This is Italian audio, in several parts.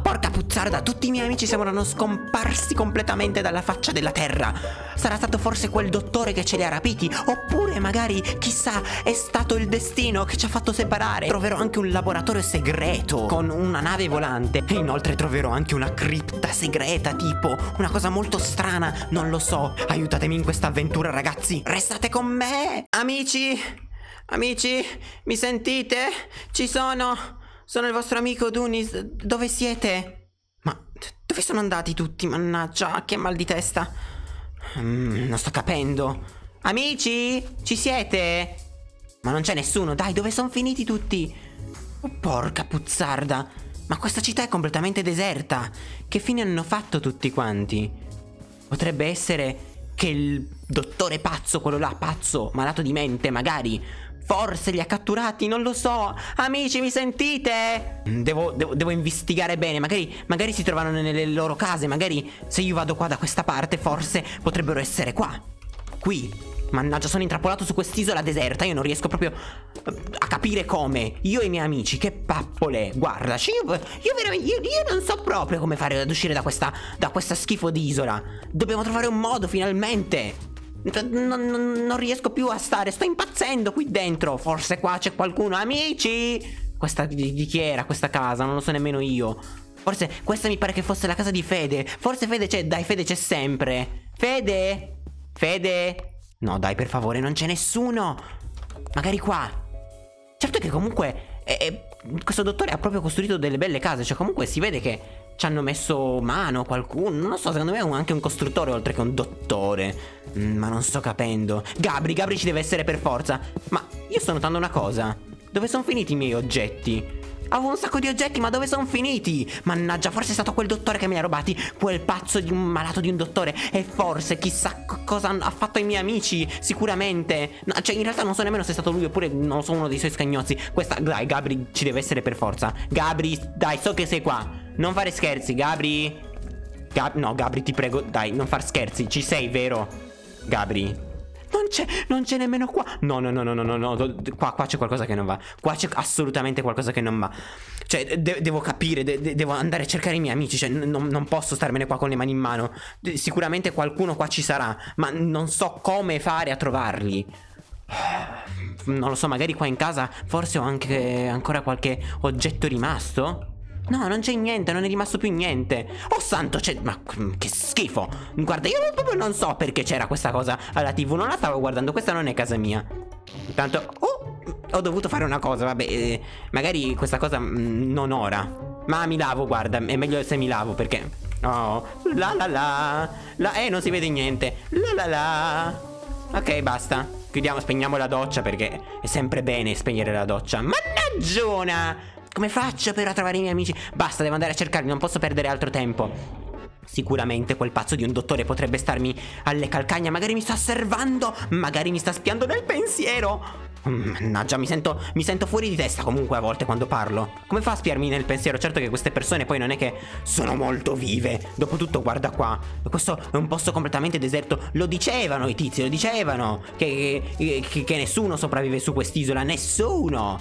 Porca puzzarda, tutti i miei amici sembrano scomparsi completamente dalla faccia della terra. Sarà stato forse quel dottore che ce li ha rapiti? Oppure magari, chissà, è stato il destino che ci ha fatto separare. Troverò anche un laboratorio segreto con una nave volante. E inoltre troverò anche una cripta segreta, tipo una cosa molto strana, non lo so. Aiutatemi in questa avventura, ragazzi. Restate con me. Amici, mi sentite? Ci sono. Sono il vostro amico Dunis. Dove siete? Ma dove sono andati tutti? Mannaggia, che mal di testa. Non sto capendo. Amici, ci siete? Ma non c'è nessuno. Dai, dove sono finiti tutti? Oh, porca puzzarda. Ma questa città è completamente deserta. Che fine hanno fatto tutti quanti? Potrebbe essere che il dottore pazzo, quello là, pazzo, malato di mente, magari forse li ha catturati, non lo so. Amici, mi sentite? Devo investigare bene. Magari si trovano nelle loro case. Magari se io vado qua da questa parte, forse potrebbero essere qua. Qui. Mannaggia, sono intrappolato su quest'isola deserta. Io non riesco proprio a capire come. Io e i miei amici, che pappole. Guardaci, io non so proprio come fare ad uscire da questa schifo di isola. Dobbiamo trovare un modo finalmente. Non riesco più a stare. Sto impazzendo qui dentro. Forse qua c'è qualcuno. Amici, questa di chi era questa casa? Non lo so nemmeno io. Forse questa mi pare che fosse la casa di Fede. Forse Fede c'è. Dai, Fede c'è sempre. Fede. No, dai, per favore, non c'è nessuno. Magari qua. Certo che comunque questo dottore ha proprio costruito delle belle case. Cioè comunque si vede che ci hanno messo mano qualcuno. Non lo so, secondo me è anche un costruttore oltre che un dottore. Ma non sto capendo. Gabri ci deve essere per forza. Ma io sto notando una cosa. Dove sono finiti i miei oggetti? Avevo un sacco di oggetti, ma dove sono finiti? Mannaggia, forse è stato quel dottore che me li ha rubati. Quel pazzo di un malato di un dottore. E forse chissà cosa ha fatto ai miei amici. Sicuramente. No, cioè in realtà non so nemmeno se è stato lui oppure non so, uno dei suoi scagnozzi. Dai, Gabri ci deve essere per forza. Gabri, dai, so che sei qua. Non fare scherzi, Gabri. No, Gabri, ti prego, dai, non far scherzi. Ci sei, vero? Gabri. Non c'è nemmeno qua. No. Qua c'è qualcosa che non va. Qua c'è assolutamente qualcosa che non va. Cioè, devo capire, devo andare a cercare i miei amici. Cioè, non posso starmene qua con le mani in mano. Sicuramente qualcuno qua ci sarà, ma non so come fare a trovarli. Non lo so, magari qua in casa forse ho anche ancora qualche oggetto rimasto. No, non c'è niente, non è rimasto più niente. Oh santo, ma che schifo. Guarda, io proprio non so perché c'era questa cosa alla TV. Non la stavo guardando, questa non è casa mia. Intanto, ho dovuto fare una cosa, vabbè, magari questa cosa non ora. Ma mi lavo, guarda, è meglio se mi lavo perché oh, non si vede niente. Ok, basta. Chiudiamo, spegniamo la doccia perché è sempre bene spegnere la doccia. Mannaggiona! Come faccio però a trovare i miei amici? Basta, devo andare a cercarli, non posso perdere altro tempo. Sicuramente quel pazzo di un dottore potrebbe starmi alle calcagna. Magari mi sta osservando, magari mi sta spiando nel pensiero. Mannaggia, mi sento fuori di testa comunque a volte quando parlo. Come fa a spiarmi nel pensiero? Certo che queste persone poi non è che sono molto vive. Dopotutto guarda qua, questo è un posto completamente deserto. Lo dicevano i tizi, lo dicevano che nessuno sopravvive su quest'isola. Nessuno.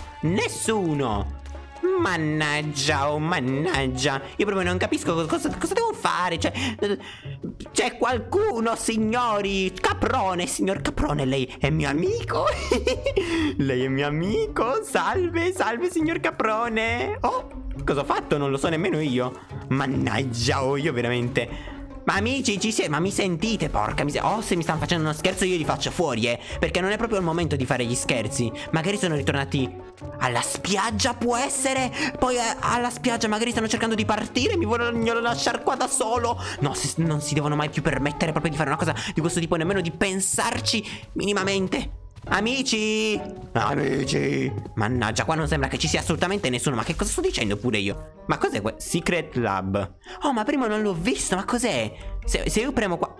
Mannaggia, oh mannaggia. Io proprio non capisco cosa devo fare. Cioè, c'è qualcuno, signori. Caprone, signor Caprone, lei è mio amico. Lei è mio amico. Salve, signor Caprone. Oh, cosa ho fatto? Non lo so nemmeno io. Mannaggia, oh, io veramente. Ma amici, ma mi sentite? Porca miseria. Oh, se mi stanno facendo uno scherzo io li faccio fuori, perché non è proprio il momento di fare gli scherzi. Magari sono ritornati alla spiaggia, può essere. Poi alla spiaggia magari stanno cercando di partire. Mi vogliono lasciare qua da solo. No, non si devono mai più permettere proprio di fare una cosa di questo tipo, nemmeno di pensarci minimamente. Amici! Mannaggia, qua non sembra che ci sia assolutamente nessuno. Ma che cosa sto dicendo pure io? Ma cos'è quel Secret Lab? Oh, ma prima non l'ho visto, ma cos'è? Se io premo qua.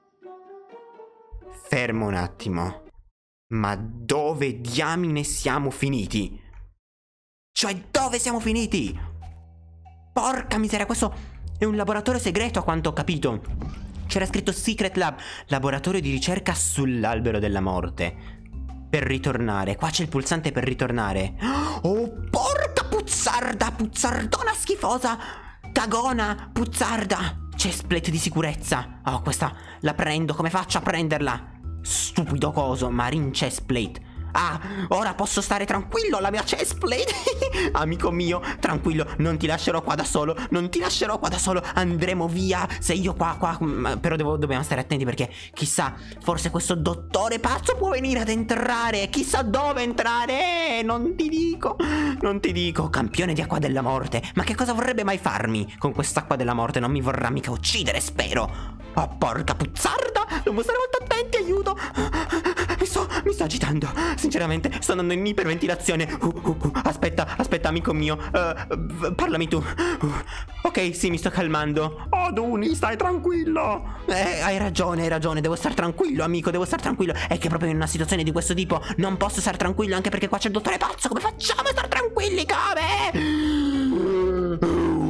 Fermo un attimo. Ma dove diamine siamo finiti? Cioè, dove siamo finiti? Porca miseria, questo è un laboratorio segreto a quanto ho capito. C'era scritto Secret Lab, laboratorio di ricerca sull'albero della morte. Per ritornare, qua c'è il pulsante per ritornare. Oh, porca puzzarda, puzzardona schifosa. cagona puzzarda. Chestplate di sicurezza. Oh, questa la prendo. Come faccio a prenderla? Stupido coso. Marine chestplate. Ah, ora posso stare tranquillo, la mia chestplate. Amico mio, tranquillo, non ti lascerò qua da solo. Non ti lascerò qua da solo. Andremo via. Se io qua però dobbiamo stare attenti, perché chissà, forse questo dottore pazzo può venire ad entrare. Chissà dove entrare. Non ti dico. Non ti dico. Campione di acqua della morte. Ma che cosa vorrebbe mai farmi con quest'acqua della morte? Non mi vorrà mica uccidere, spero. Oh, porca puzzarda. Dobbiamo stare molto attenti, aiuto. Mi sto agitando. Sinceramente, sto andando in iperventilazione. Aspetta, amico mio. Parlami tu. Ok, sì, mi sto calmando. Oh, Duni, stai tranquillo. Hai ragione. Devo stare tranquillo, amico. Devo stare tranquillo. È che proprio in una situazione di questo tipo non posso stare tranquillo, anche perché qua c'è il dottore pazzo. Come facciamo a stare tranquilli? Come?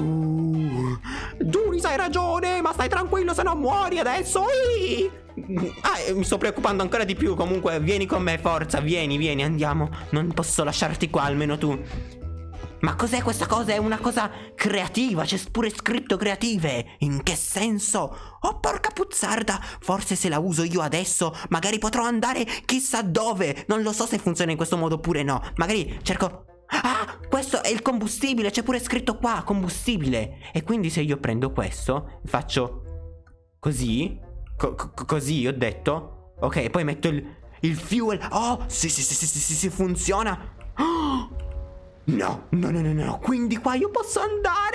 Duni, hai ragione. Ma stai tranquillo, se no muori adesso. Mi sto preoccupando ancora di più. Comunque vieni con me, forza. Vieni, andiamo. Non posso lasciarti qua, almeno tu. Ma cos'è questa cosa? È una cosa creativa. C'è pure scritto creative. In che senso? Oh, porca puzzarda. Forse se la uso io adesso magari potrò andare chissà dove. Non lo so se funziona in questo modo oppure no. Magari cerco... Ah, questo è il combustibile. C'è pure scritto qua, combustibile. E quindi se io prendo questo, faccio così, così ho detto. Ok, poi metto il fuel. Oh, sì, funziona. Oh, no. Quindi qua io posso andare.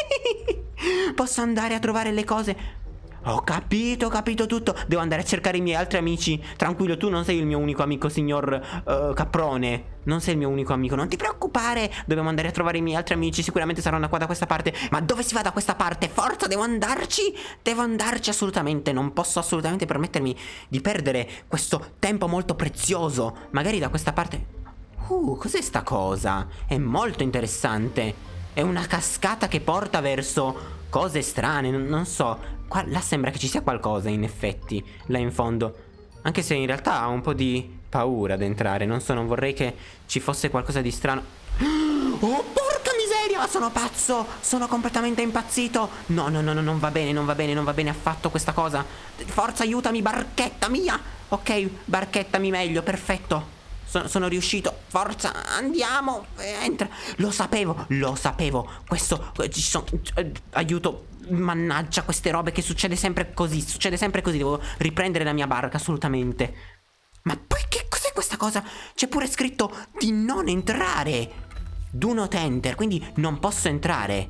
Posso andare a trovare le cose. Ho capito tutto. Devo andare a cercare i miei altri amici. Tranquillo, tu non sei il mio unico amico, signor Caprone. Non sei il mio unico amico, non ti preoccupare. Dobbiamo andare a trovare i miei altri amici. Sicuramente saranno qua da questa parte. Ma dove si va da questa parte? Forza, devo andarci assolutamente. Non posso assolutamente permettermi di perdere questo tempo molto prezioso. Magari da questa parte. Cos'è sta cosa? È molto interessante. È una cascata che porta verso cose strane, non so. Là sembra che ci sia qualcosa, in effetti, là in fondo. Anche se in realtà ho un po' di paura ad entrare. Non vorrei che ci fosse qualcosa di strano. Oh, porca miseria, ma sono pazzo. Sono completamente impazzito. No, non va bene affatto questa cosa. Forza, aiutami, barchetta mia. Ok, barchettami meglio, perfetto. Sono riuscito. Forza, andiamo. Entra. Lo sapevo. Questo ci sono. Aiuto. Mannaggia queste robe, che succede sempre così. Devo riprendere la mia barca, assolutamente. Ma poi che cos'è questa cosa? C'è pure scritto di non entrare. Do not enter. Quindi non posso entrare.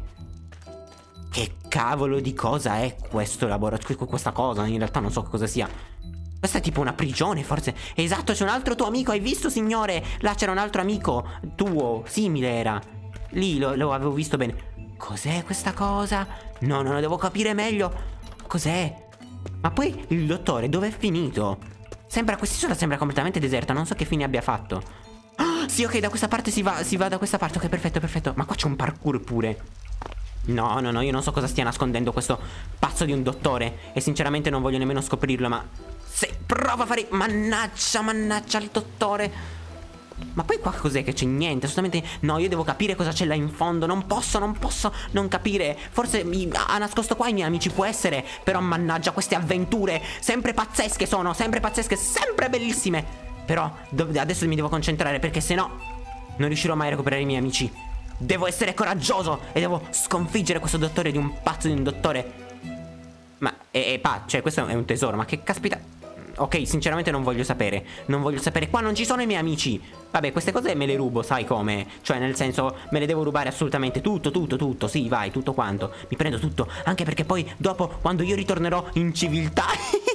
Che cavolo di cosa è questo laboratorio? Questa cosa in realtà non so cosa sia. Questa è tipo una prigione, forse. Esatto, c'è un altro tuo amico, hai visto, signore? Là c'era un altro amico tuo, simile era. Lì lo avevo visto bene. Cos'è questa cosa? No, devo capire meglio. Cos'è? Ma poi il dottore dove è finito? Quest'isola sembra completamente deserta, non so che fine abbia fatto. Sì, ok, da questa parte si va da questa parte. Ok, perfetto. Ma qua c'è un parkour pure. No, io non so cosa stia nascondendo questo pazzo di un dottore. E sinceramente non voglio nemmeno scoprirlo, ma... Se prova a fare... Mannaggia il dottore. Ma poi qua cos'è che c'è? Niente, assolutamente. No, io devo capire cosa c'è là in fondo. Non posso non capire. Forse ha nascosto qua i miei amici, può essere. Però mannaggia queste avventure. Sempre pazzesche, sempre bellissime. Però adesso mi devo concentrare, perché sennò non riuscirò mai a recuperare i miei amici. Devo essere coraggioso e devo sconfiggere questo dottore di un pazzo di un dottore. Ma cioè questo è un tesoro. Ma che caspita. Ok, sinceramente non voglio sapere. Qua non ci sono i miei amici. Vabbè, queste cose me le rubo, sai come? Cioè nel senso, me le devo rubare assolutamente tutto. Sì, vai, tutto quanto. Mi prendo tutto. Anche perché poi dopo, quando io ritornerò in civiltà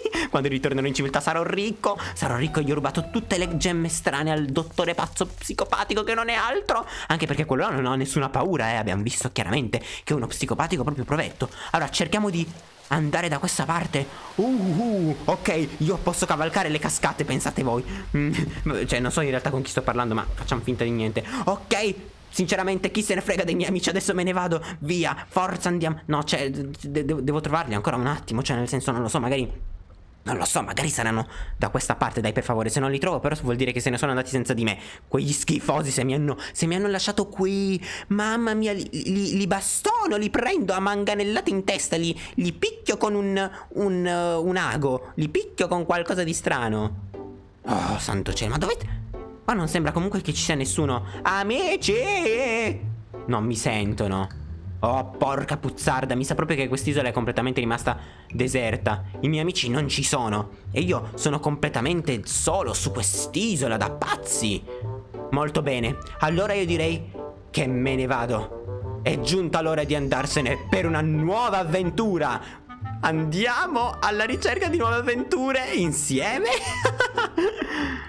sarò ricco. Io ho rubato tutte le gemme strane al dottore pazzo psicopatico, che non è altro. Anche perché quello là non ha nessuna paura, abbiamo visto chiaramente che è uno psicopatico proprio provetto. Allora cerchiamo di andare da questa parte. Ok, io posso cavalcare le cascate, pensate voi. Cioè non so in realtà con chi sto parlando, ma facciamo finta di niente. Ok, sinceramente chi se ne frega dei miei amici. Adesso me ne vado, via. Forza, andiamo. No, cioè devo trovarli ancora un attimo. Cioè nel senso, non lo so, magari Non lo so, magari saranno da questa parte, dai, per favore. Se non li trovo, però vuol dire che se ne sono andati senza di me. Quegli schifosi, se mi hanno lasciato qui. Mamma mia, li bastono, li prendo a manganellate in testa, li picchio con un ago. Li picchio con qualcosa di strano. Oh, santo cielo, ma dov'è? Qua non sembra comunque che ci sia nessuno. Amici! Non mi sentono. Oh, porca puzzarda, mi sa proprio che quest'isola è completamente rimasta deserta. I miei amici non ci sono e io sono completamente solo su quest'isola, da pazzi. Molto bene, allora io direi che me ne vado. È giunta l'ora di andarsene per una nuova avventura. Andiamo alla ricerca di nuove avventure insieme.